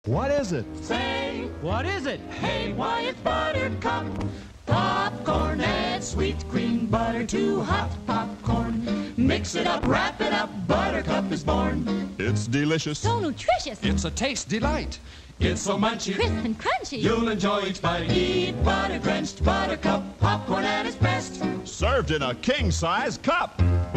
What is it? Say, what is it? Hey, why, it's Buttercup. Popcorn, add sweet cream butter to hot popcorn. Mix it up, wrap it up, Buttercup is born. It's delicious. So nutritious. It's a taste delight. It's so munchy, crisp and crunchy. You'll enjoy each bite. Eat butter-drenched Buttercup popcorn at its best. Served in a king-size cup.